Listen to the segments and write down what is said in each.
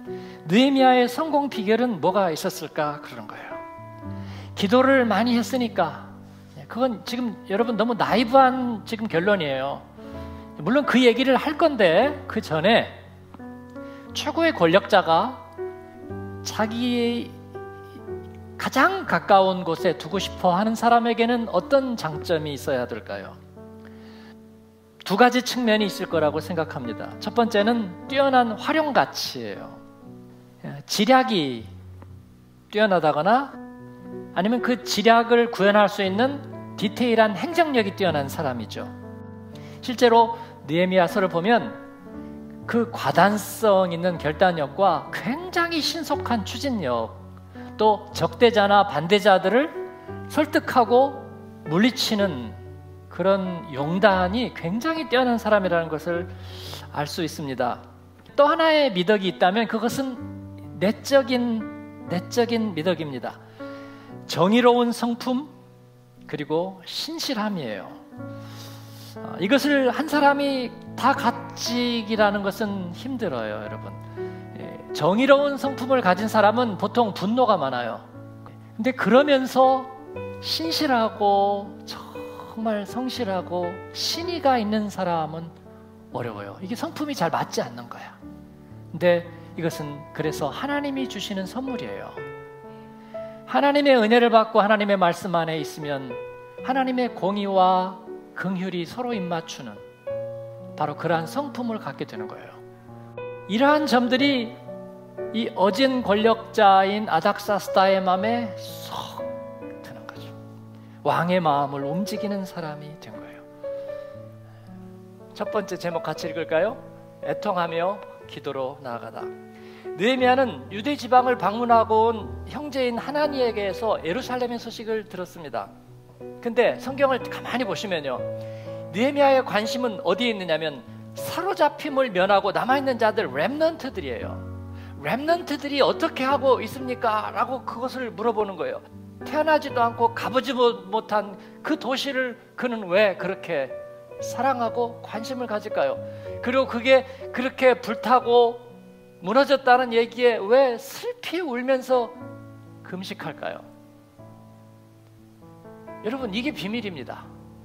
느헤미야의 성공 비결은 뭐가 있었을까? 그러는 거예요. 기도를 많이 했으니까. 그건 지금 여러분 너무 나이브한 지금 결론이에요. 물론 그 얘기를 할 건데 그 전에 최고의 권력자가 자기의 가장 가까운 곳에 두고 싶어 하는 사람에게는 어떤 장점이 있어야 될까요? 두 가지 측면이 있을 거라고 생각합니다. 첫 번째는 뛰어난 활용 가치예요. 지략이 뛰어나다거나 아니면 그 지략을 구현할 수 있는 디테일한 행정력이 뛰어난 사람이죠. 실제로 느헤미야서를 보면 그 과단성 있는 결단력과 굉장히 신속한 추진력, 또 적대자나 반대자들을 설득하고 물리치는 그런 용단이 굉장히 뛰어난 사람이라는 것을 알 수 있습니다. 또 하나의 미덕이 있다면 그것은 내적인 미덕입니다. 정의로운 성품 그리고 신실함이에요. 이것을 한 사람이 다 가지기라는 것은 힘들어요, 여러분. 정의로운 성품을 가진 사람은 보통 분노가 많아요. 근데 그러면서 신실하고 정말 성실하고 신의가 있는 사람은 어려워요. 이게 성품이 잘 맞지 않는 거야. 근데 이것은 그래서 하나님이 주시는 선물이에요. 하나님의 은혜를 받고 하나님의 말씀 안에 있으면 하나님의 공의와 긍휼이 서로 입맞추는 바로 그러한 성품을 갖게 되는 거예요. 이러한 점들이 이 어진 권력자인 아닥사스다의 마음에 쏙 드는 거죠. 왕의 마음을 움직이는 사람이 된 거예요. 첫 번째 제목 같이 읽을까요? 애통하며 기도로 나아가다. 느헤미야는 유대 지방을 방문하고 온 형제인 하나니에게서 예루살렘의 소식을 들었습니다. 근데 성경을 가만히 보시면요, 느헤미야의 관심은 어디에 있느냐면 사로잡힘을 면하고 남아있는 자들 렘넌트들이에요. 렘넌트들이 어떻게 하고 있습니까? 라고 그것을 물어보는 거예요. 태어나지도 않고 가보지 못한 그 도시를 그는 왜 그렇게 사랑하고 관심을 가질까요? 그리고 그게 그렇게 불타고 무너졌다는 얘기에 왜 슬피 울면서 금식할까요? 여러분, 이게 비밀입니다.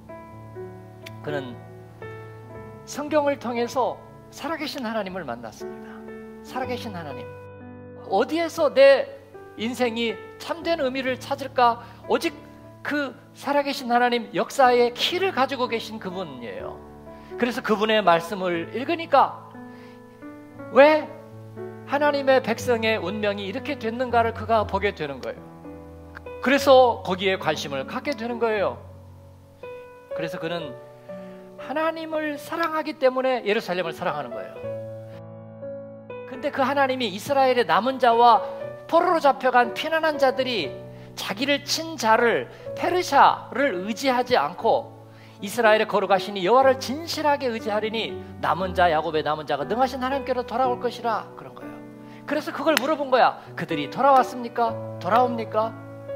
그는 성경을 통해서 살아계신 하나님을 만났습니다. 살아계신 하나님. 어디에서 내 인생이 참된 의미를 찾을까? 오직 그 살아계신 하나님 역사의 키를 가지고 계신 그분이에요. 그래서 그분의 말씀을 읽으니까 왜 하나님의 백성의 운명이 이렇게 됐는가를 그가 보게 되는 거예요. 그래서 거기에 관심을 갖게 되는 거예요. 그래서 그는 하나님을 사랑하기 때문에 예루살렘을 사랑하는 거예요. 근데 그 하나님이 이스라엘의 남은 자와 포로로 잡혀간 피난한 자들이 자기를 친 자를 페르시아를 의지하지 않고 이스라엘에 걸어가시니 여호와를 진실하게 의지하리니 남은 자 야곱의 남은 자가 능하신 하나님께로 돌아올 것이라 그런 거예요. 그래서 그걸 물어본 거야. 그들이 돌아왔습니까? 돌아옵니까?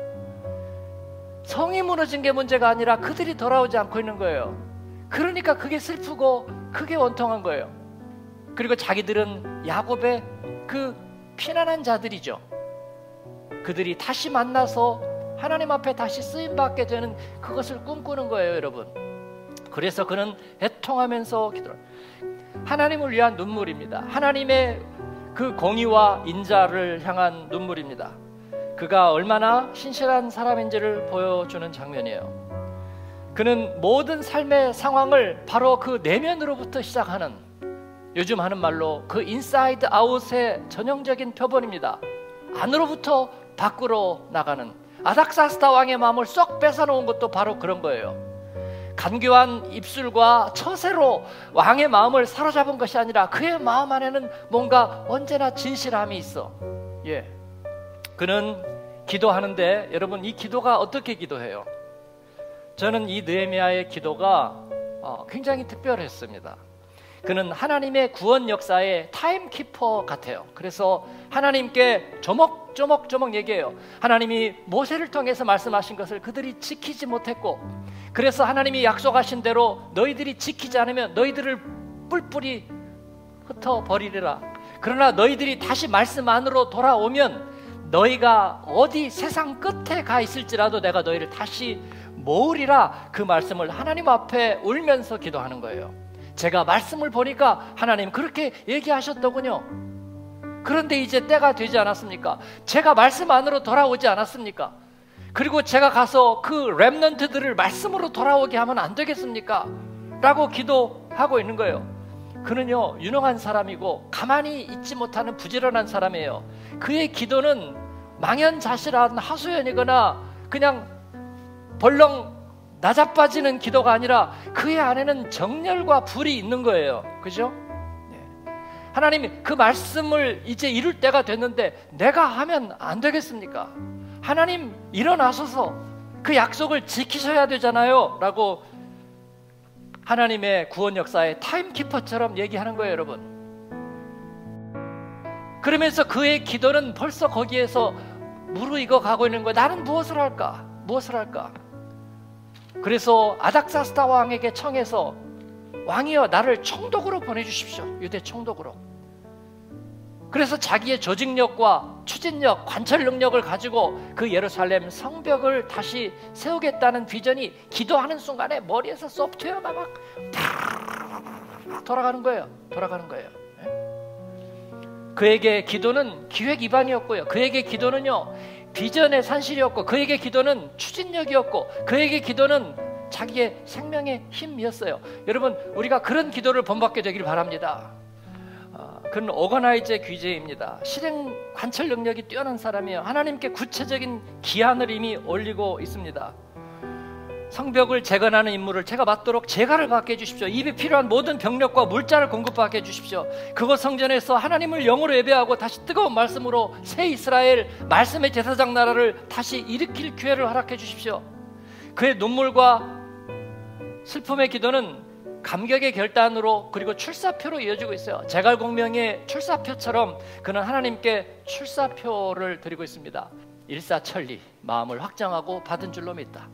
성이 무너진 게 문제가 아니라 그들이 돌아오지 않고 있는 거예요. 그러니까 그게 슬프고 그게 원통한 거예요. 그리고 자기들은 야곱의 그 피난한 자들이죠. 그들이 다시 만나서 하나님 앞에 다시 쓰임받게 되는 그것을 꿈꾸는 거예요, 여러분. 그래서 그는 애통하면서 기도를, 하나님을 위한 눈물입니다. 하나님의 그 공의와 인자를 향한 눈물입니다. 그가 얼마나 신실한 사람인지를 보여주는 장면이에요. 그는 모든 삶의 상황을 바로 그 내면으로부터 시작하는, 요즘 하는 말로 그 인사이드 아웃의 전형적인 표본입니다. 안으로부터 밖으로 나가는, 아닥사스다 왕의 마음을 쏙 뺏어놓은 것도 바로 그런 거예요. 간교한 입술과 처세로 왕의 마음을 사로잡은 것이 아니라 그의 마음 안에는 뭔가 언제나 진실함이 있어. 예. 그는 기도하는데, 여러분, 이 기도가 어떻게 기도해요? 저는 이 느헤미야의 기도가 굉장히 특별했습니다. 그는 하나님의 구원 역사의 타임키퍼 같아요. 그래서 하나님께 조목조목 얘기해요. 하나님이 모세를 통해서 말씀하신 것을 그들이 지키지 못했고, 그래서 하나님이 약속하신 대로 너희들이 지키지 않으면 너희들을 뿔뿔이 흩어버리리라. 그러나 너희들이 다시 말씀 안으로 돌아오면 너희가 어디 세상 끝에 가 있을지라도 내가 너희를 다시 모으리라. 그 말씀을 하나님 앞에 울면서 기도하는 거예요. 제가 말씀을 보니까 하나님 그렇게 얘기하셨더군요. 그런데 이제 때가 되지 않았습니까? 제가 말씀 안으로 돌아오지 않았습니까? 그리고 제가 가서 그 렘넌트들을 말씀으로 돌아오게 하면 안 되겠습니까? 라고 기도하고 있는 거예요. 그는요, 유능한 사람이고 가만히 있지 못하는 부지런한 사람이에요. 그의 기도는 망연자실한 하소연이거나 그냥 벌렁 나자빠지는 기도가 아니라 그의 안에는 정열과 불이 있는 거예요. 그죠? 네. 하나님, 그 말씀을 이제 이룰 때가 됐는데 내가 하면 안 되겠습니까? 하나님, 일어나셔서 그 약속을 지키셔야 되잖아요 라고 하나님의 구원 역사의 타임키퍼처럼 얘기하는 거예요, 여러분. 그러면서 그의 기도는 벌써 거기에서 무르익어 가고 있는 거예요. 나는 무엇을 할까? 무엇을 할까? 그래서 아닥사스다 왕에게 청해서 왕이여 나를 총독으로 보내주십시오. 유대 총독으로. 그래서 자기의 조직력과 추진력, 관철 능력을 가지고 그 예루살렘 성벽을 다시 세우겠다는 비전이 기도하는 순간에 머리에서 소프트웨어가 막 돌아가는 거예요. 돌아가는 거예요. 그에게 기도는 기획 위반이었고요. 그에게 기도는요, 비전의 산실이었고, 그에게 기도는 추진력이었고, 그에게 기도는 자기의 생명의 힘이었어요. 여러분, 우리가 그런 기도를 본받게 되기를 바랍니다. 그는 오거나이즈의 귀재입니다. 실행 관철 능력이 뛰어난 사람이에요. 하나님께 구체적인 기한을 이미 올리고 있습니다. 성벽을 재건하는 임무를 제가 맡도록 제가를 받게 해주십시오. 입에 필요한 모든 병력과 물자를 공급받게 해주십시오. 그곳 성전에서 하나님을 영으로 예배하고 다시 뜨거운 말씀으로 새 이스라엘 말씀의 제사장 나라를 다시 일으킬 기회를 허락해 주십시오. 그의 눈물과 슬픔의 기도는 감격의 결단으로 그리고 출사표로 이어지고 있어요. 제갈공명의 출사표처럼 그는 하나님께 출사표를 드리고 있습니다. 일사천리 마음을 확정하고 받은 줄로 믿다.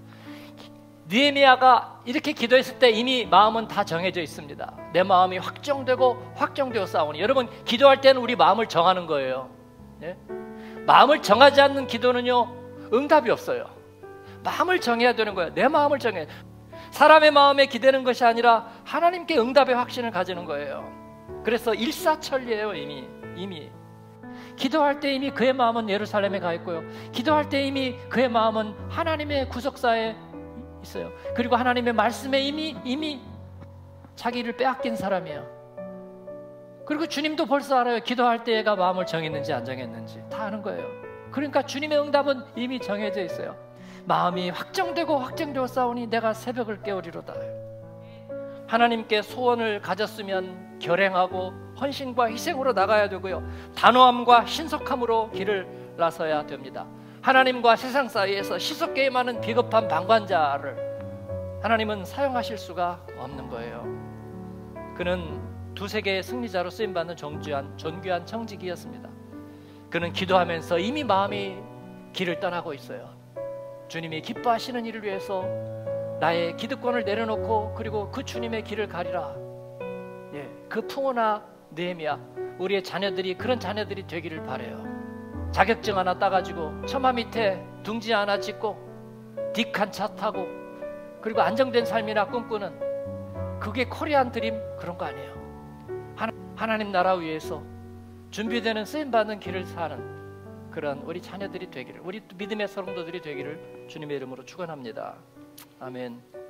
느헤미야가 이렇게 기도했을 때 이미 마음은 다 정해져 있습니다. 내 마음이 확정되어 싸우니. 여러분, 기도할 때는 우리 마음을 정하는 거예요. 네? 마음을 정하지 않는 기도는요, 응답이 없어요. 마음을 정해야 되는 거예요. 내 마음을 정해. 사람의 마음에 기대는 것이 아니라 하나님께 응답의 확신을 가지는 거예요. 그래서 일사천리예요. 이미 기도할 때 이미 그의 마음은 예루살렘에 가 있고요, 기도할 때 이미 그의 마음은 하나님의 구속사에 있어요. 그리고 하나님의 말씀에 이미 자기를 빼앗긴 사람이에요. 그리고 주님도 벌써 알아요. 기도할 때가 마음을 정했는지 안 정했는지 다 아는 거예요. 그러니까 주님의 응답은 이미 정해져 있어요. 마음이 확정되어 싸우니 내가 새벽을 깨우리로다. 하나님께 소원을 가졌으면 결행하고 헌신과 희생으로 나가야 되고요, 단호함과 신속함으로 길을 나서야 됩니다. 하나님과 세상 사이에서 시속게임하는 비겁한 방관자를 하나님은 사용하실 수가 없는 거예요. 그는 두세계의 승리자로 쓰임받는 존귀한 청지기였습니다. 그는 기도하면서 이미 마음이 길을 떠나고 있어요. 주님이 기뻐하시는 일을 위해서 나의 기득권을 내려놓고 그리고 그 주님의 길을 가리라. 그 풍호나 느헤미야, 우리의 자녀들이 그런 자녀들이 되기를 바라요. 자격증 하나 따가지고 처마 밑에 둥지 하나 짓고 딕한 차 타고 그리고 안정된 삶이나 꿈꾸는, 그게 코리안 드림 그런 거 아니에요. 하나님 나라 위해서 준비되는 쓰임받는 길을 사는 그런 우리 자녀들이 되기를, 우리 믿음의 성도들이 되기를 주님의 이름으로 축원합니다. 아멘.